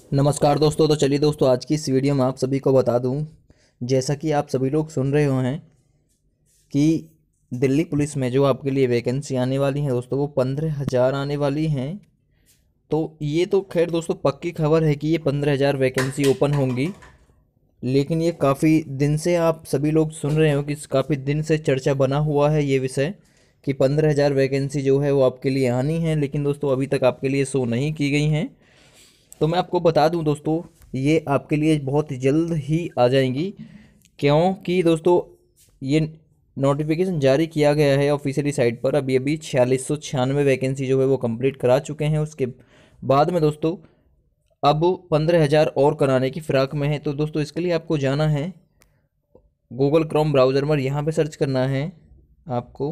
नमस्कार दोस्तों। तो चलिए दोस्तों, आज की इस वीडियो में आप सभी को बता दूं, जैसा कि आप सभी लोग सुन रहे हो हैं कि दिल्ली पुलिस में जो आपके लिए वैकेंसी आने वाली है दोस्तों, वो 15,000 आने वाली हैं। तो ये तो खैर दोस्तों पक्की खबर है कि ये 15,000 वैकेंसी ओपन होंगी। लेकिन ये काफ़ी दिन से आप सभी लोग सुन रहे हो कि काफ़ी दिन से चर्चा बना हुआ है ये विषय कि 15,000 वैकेंसी जो है वो आपके लिए आनी है, लेकिन दोस्तों अभी तक आपके लिए शो नहीं की गई हैं। तो मैं आपको बता दूं दोस्तों, ये आपके लिए बहुत जल्द ही आ जाएंगी, क्योंकि दोस्तों ये नोटिफिकेशन जारी किया गया है ऑफिशियली साइट पर। अभी अभी 4696 वैकेंसी जो है वो कंप्लीट करा चुके हैं। उसके बाद में दोस्तों अब 15,000 और कराने की फिराक में है। तो दोस्तों इसके लिए आपको जाना है गूगल क्रोम ब्राउज़र में, यहाँ पे सर्च करना है आपको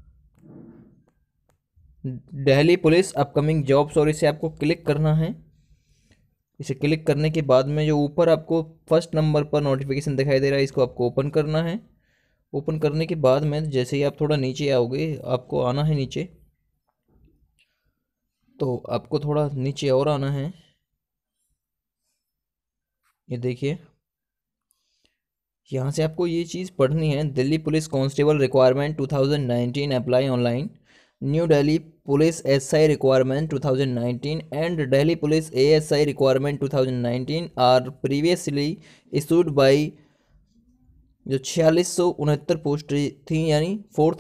दिल्ली पुलिस अपकमिंग जॉब्स, और इसे आपको क्लिक करना है। इसे क्लिक करने के बाद में जो ऊपर आपको फर्स्ट नंबर पर नोटिफिकेशन दिखाई दे रहा है, इसको आपको ओपन करना है। ओपन करने के बाद में जैसे ही आप थोड़ा नीचे आओगे, आपको आना है नीचे। तो आपको थोड़ा नीचे और आना है। ये देखिए, यहाँ से आपको ये चीज़ पढ़नी है। Delhi police constable requirement 2019 apply online, new Delhi police SI requirement 2019 and Delhi police ASI requirement 2019 are previously issued by. जो 4669 पोस्ट थी, यानी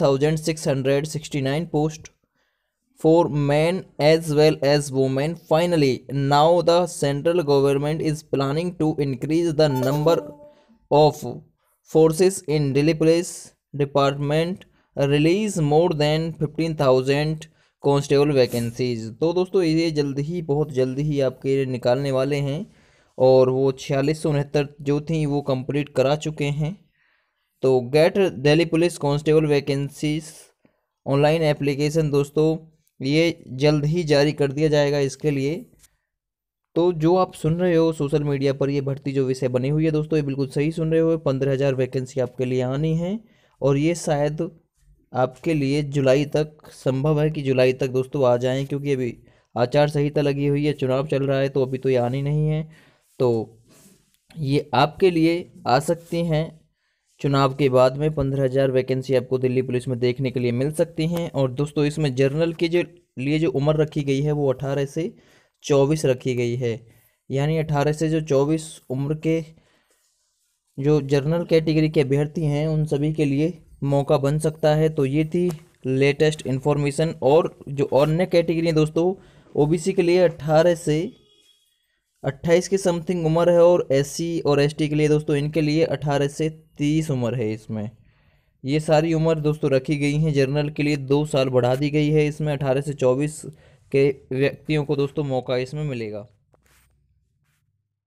4669 post for men as well as women. Finally, now the central government is planning to increase the number of forces in Delhi Police Department, release more than 15,000 constable vacancies. तो दोस्तों ये जल्द ही, बहुत जल्द ही आपके निकालने वाले हैं, और वो 4669 जो थी वो कंप्लीट करा चुके हैं। तो get Delhi police constable vacancies online application दोस्तों ये जल्द ही जारी कर दिया जाएगा इसके लिए। तो जो आप सुन रहे हो सोशल मीडिया पर ये भर्ती जो विषय बनी हुई है दोस्तों, ये बिल्कुल सही सुन रहे हो। 15,000 वैकेंसी आपके लिए आनी है, और ये शायद आपके लिए जुलाई तक संभव है कि जुलाई तक दोस्तों आ जाएं, क्योंकि अभी आचार संहिता लगी हुई है, चुनाव चल रहा है, तो अभी तो ये आनी नहीं है। तो ये आपके लिए आ सकती हैं चुनाव के बाद में। 15,000 वैकेंसी आपको दिल्ली पुलिस में देखने के लिए मिल सकती हैं। और दोस्तों इसमें जर्नल के जो लिए जो उम्र रखी गई है वो 18 से 24 रखी गई है, यानी 18 से जो 24 उम्र के जो जर्नल कैटेगरी के अभ्यर्थी हैं उन सभी के लिए मौका बन सकता है। तो ये थी लेटेस्ट इन्फॉर्मेशन। और जो अन्य कैटेगरी है दोस्तों, ओबीसी के लिए 18 से 28 की समथिंग उम्र है, और एससी और एसटी के लिए दोस्तों इनके लिए 18 से 30 उम्र है। इसमें ये सारी उम्र दोस्तों रखी गई हैं। जनरल के लिए 2 साल बढ़ा दी गई है। इसमें 18 से 24 के व्यक्तियों को दोस्तों मौका इसमें मिलेगा।